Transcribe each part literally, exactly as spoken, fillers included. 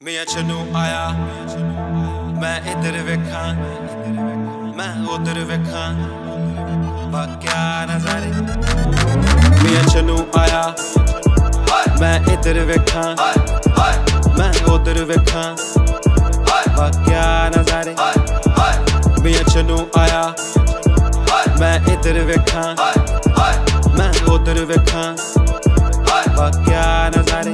मियां चनू आया मैं इधर वेखा मैं उधर वेखा क्या नजारे। मियां चनू आया मैं इधर वेखा मैं उधर वेखा क्या नजारे। मियां चनू आया मैं इधर वेखा मैं उधर वेखा क्या नजारे।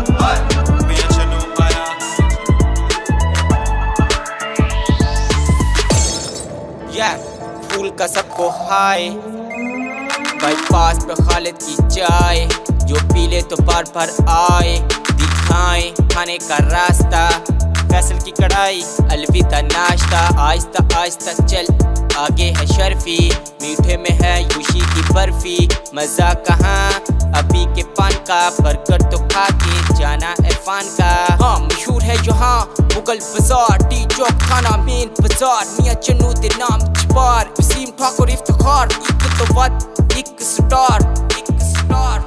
यार फूल का सबको हाय, बाईपास पे खालिद की चाय, जो पी ले तो बार बार आए, दिखाए खाने का रास्ता, फैसल की कढ़ाई अलविदा नाश्ता, आहिस्ता आहिस्ता चल आगे है शर्फी, मीठे में है यूशी की बर्फी, मजा कहाँ अभी के पान का, बर्गर तो खा के जाना इरफान का। हाँ मशहूर है यहाँ मुगल बाजार, टी चौक खाना मेन बाजार, मियां चन्नू दे नाम छपार, वसीम ठाकुर इफ्तिखार, एक तो वत एक स्टार एक स्टार।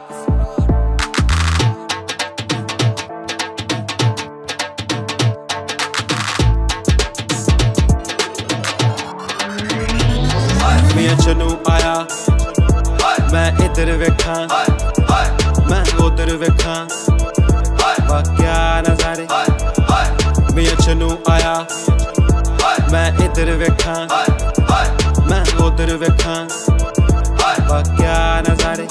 मियां चन्नू आया मैं इधर वेखा मैं उधर वेखा क्या नजारे। मियां चन्नू आया मैं इधर वेखा मैं उधर वेखा क्या नजारे।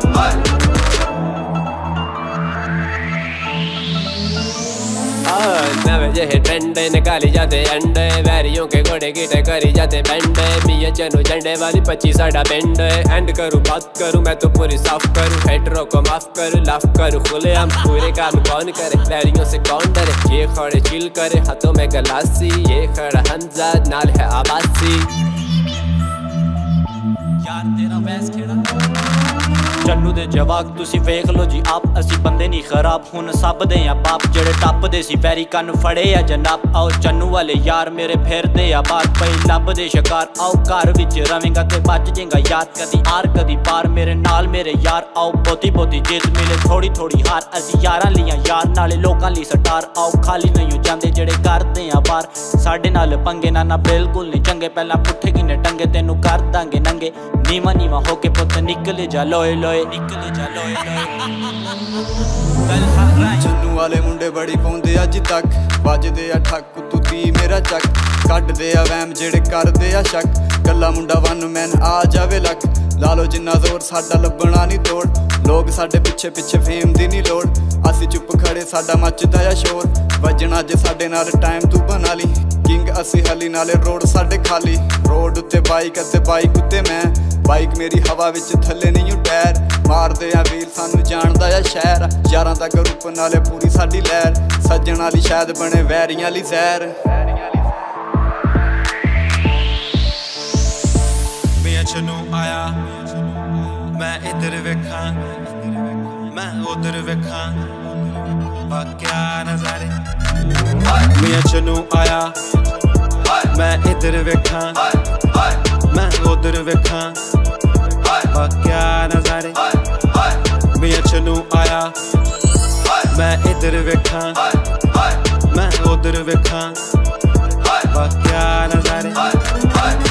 नवे जहे ट्रेंड निकाली जाते अंडे, वैरियों के घोड़े गिटे करी जाते बैंड, मियां चन्नू झंडे वाली पच्चीस साढ़ा बैंड। एंड करूँ बात करूँ मैं तो पूरी साफ करूँ, हेटरों को माफ करूँ लाफ करूँ खुले हम, पूरे काम कौन करे वैरियों से कौन डरे, ये खड़े चिल करे हाथों में गलासी, ये खड़ा हमजा नाल है आबासी। यार तेरा वैस खेड़ा चन्नू दे जवाक तुसी वेख लो जी आप, असी बंदे नहीं खराब हुन सब दे आ बाप, जेड़े टप दे सी वैरी कन फड़े आ जनाब, आओ चन्नू वाले यार मेरे फिर दे आ बात पई लब दे शिकार, आओ घर विच रवेंगा ते बच जेगा यार, कदी आर कदी पार मेरे नाल मेरे यार, आओ बोती बोती जित मिले थोड़ी थोड़ी हार, असी यारां लियां यार नाले लोकां ली स्टार, आओ खाली नहीं जांदे जेड़े करदे आ बार, साडे नाल पंगे ना ना बिल्कुल नहीं चंगे, पहला पुट्ठे किने टंगे तेनू कर दांगे नंगे, नीवा नीवा होके पुत निकले जा लोए लोए निकले जा लोए लोए। चन्नू वाले मुंडे बड़ी पाउंदे अज तक, बजदे आ ठक तू ती मेरा चक, कड्डदे आ वैम जेड़े करदे आ शक, कल्ला मुंडा वन मैन आ जावे लक, ला लो जिन्ना जोर साडा लब्भना नहीं तोड़, लोग साडे पिछे पिछे फेम दी नहीं लोड़, असी चुप खड़े साडा मचदा आ शोर, वजना जे साडे नाल टाइम तू बना ली, किंग असी हली नाले रोड साडे खाली, रोड उत्ते बाइक अते बाइक उत्ते मैं, बाइक मेरी हवा विच थल्ले नहीं टैर, मारदे आ वीर सानू जानदा आ शहर, यारां दा ग्रुप नाले पूरी साडी लहर, सज्जण आली शायद बने वैरियां आली जहर। मियां चन्नू आया मैं इधर वेखा मैं उधर वेखा क्या नजारे। मियां चन्नू आया मैं इधर वेखा मैं उधर वेखा क्या नजारे। मियां चन्नू आया मैं इधर वेखा मैं उधर वेखा क्या नजारे।